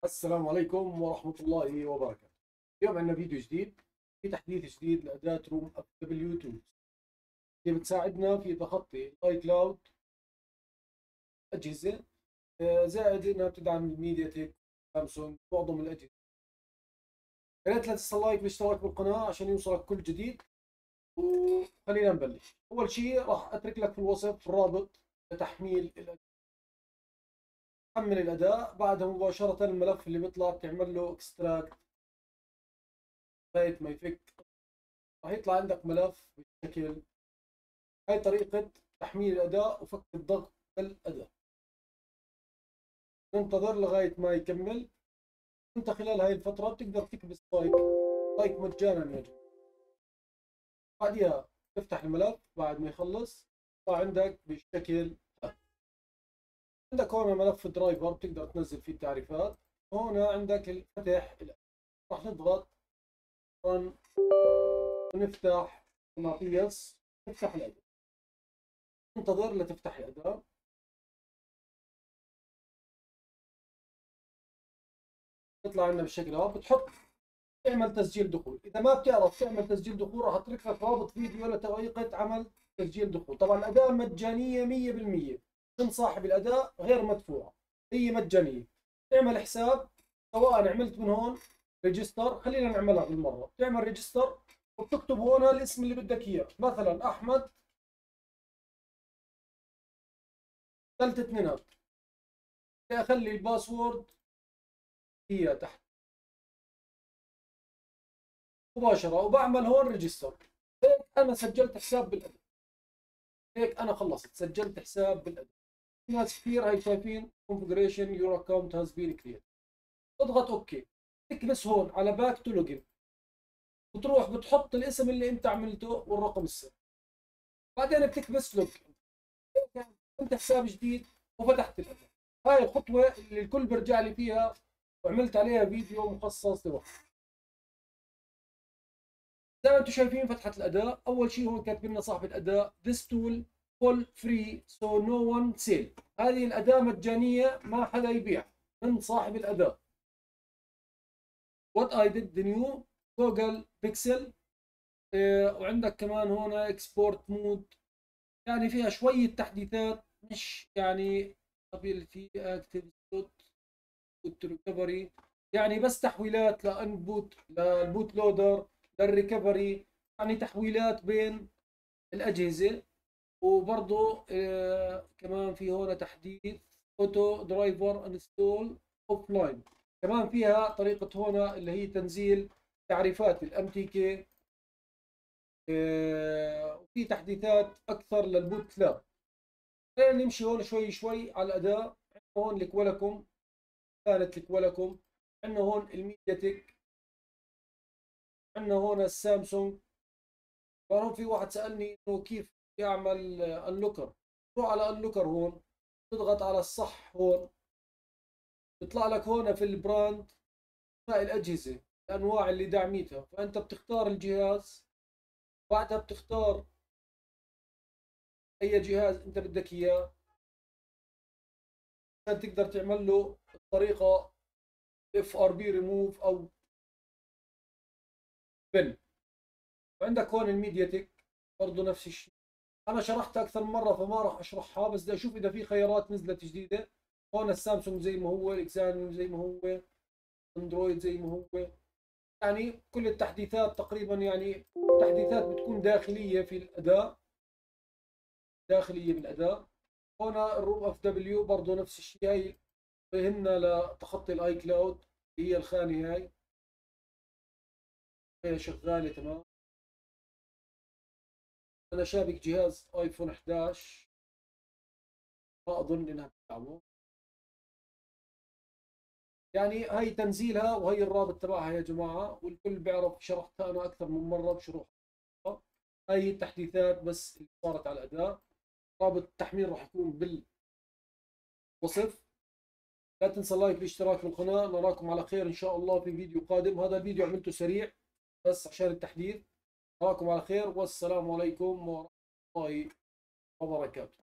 السلام عليكم ورحمة الله وبركاته. اليوم عندنا فيديو جديد في تحديث جديد لأداة روم اف دبليو 2 اللي بتساعدنا في تخطي الاي كلاود أجهزة، زائد إنها بتدعم الميديا تك، سامسونج، معظم الأجهزة. يا ريت لا تنسى اللايك والاشتراك بالقناة عشان يوصلك كل جديد. وخلينا نبلش. أول شيء راح أترك لك في الوصف رابط لتحميل الأداة. تحمل الأداة، بعدها مباشرة الملف اللي بيطلع بتعمل له اكستراكت لغاية ما يفك. راح يطلع عندك ملف بالشكل. هاي طريقة تحميل الأداء وفك الضغط للأداء. ننتظر لغاية ما يكمل. أنت خلال هاي الفترة بتقدر تكبس لايك مجانا يا جماعة. بعدها تفتح الملف بعد ما يخلص يطلع عندك بالشكل هذا. عندك هون ملف درايفر بتقدر تنزل فيه التعريفات. هون عندك الفتح. راح نضغط رن ونفتح مغناطيس. نفتح الأداء. ننتظر لتفتح الأداء. يطلع لنا بالشكل هذا. بتحط تعمل تسجيل دخول. اذا ما بتعرف تعمل تسجيل دخول راح اترك لك رابط فيديو لطريقه عمل تسجيل دخول. طبعا الاداه مجانيه 100% من صاحب الاداه، غير مدفوعه، هي مجانيه. تعمل حساب، سواء عملت من هون ريجستر، خلينا نعملها بالمره. تعمل ريجستر وبتكتب هون الاسم اللي بدك اياه، مثلا احمد ثلاث اثنينات. اخلي الباسورد هي تحت مباشره وبعمل هون ريجستر. هيك انا سجلت حساب بالاداه. هيك انا خلصت سجلت حساب بالاداء. في ناس كثير هاي شايفين configuration your account has been created. اضغط اوكي. تكبس هون على باك تو لوجن، بتروح بتحط الاسم اللي انت عملته والرقم السري. بعدين بتكبس لوج. انت حساب جديد وفتحت الاداء. هاي الخطوه اللي الكل برجع لي فيها وعملت عليها فيديو مخصص لوحده. زي ما انتم شايفين فتحت الاداء. اول شيء هون كاتب لنا صاحب الاداء this tool full free so no one sell. هذه الاداة مجانية ما حدا يبيع من صاحب الاداء. what I did the new Google Pixel. وعندك كمان هون اكسبورت مود، يعني فيها شوية تحديثات، مش يعني ability active boot recovery، يعني بس تحويلات لانبوت للبوت لودر للريكفري، يعني تحويلات بين الأجهزة. وبرضه كمان في هون تحديث اوتو درايفر انستول اوف لاين. كمان فيها طريقة هون اللي هي تنزيل تعريفات الام تي كي. وفي تحديثات اكثر للبوت لاب. خلينا نمشي هون شوي شوي على الاداء. هون لك ولكم، كانت لك ولكم. عندنا هون الميديا تك، عندنا هون السامسونج. فهون في واحد سألني انه كيف يعمل انلوكر. روح على انلوكر هون، تضغط على الصح هون، بيطلع لك هون في البراند هاي الأجهزة الأنواع اللي دعميتها. فأنت بتختار الجهاز، بعدها بتختار أي جهاز أنت بدك إياه عشان تقدر تعمل له الطريقة اف ار بي ريموف أو بن. وعندك هون الميديا تك برضه نفس الشيء. أنا شرحت أكثر من مرة فما راح أشرحها، بس بدي أشوف إذا في خيارات نزلت جديدة. هون السامسونج زي ما هو، الإكسانيوم زي ما هو، اندرويد زي ما هو. يعني كل التحديثات تقريبا، يعني تحديثات بتكون داخلية في الأداء، داخلية بالأداء. هنا الروم اف دبليو برضه نفس الشيء. هاي فهمنا لتخطي الاي كلاود. هي الخانة هي شغالة تمام. أنا شابك جهاز ايفون 11، ما أظن إنها بتدعمه. يعني هاي تنزيلها وهي الرابط تبعها يا جماعة، والكل بيعرف شرحتها أنا أكثر من مرة بشروح. هاي التحديثات بس اللي صارت على الأداء. رابط التحميل راح يكون بالوصف. لا تنسى اللايك والاشتراك في القناة. نراكم على خير إن شاء الله في فيديو قادم. هذا الفيديو عملته سريع بس عشان التحديث. نراكم على خير والسلام عليكم ورحمة الله وبركاته.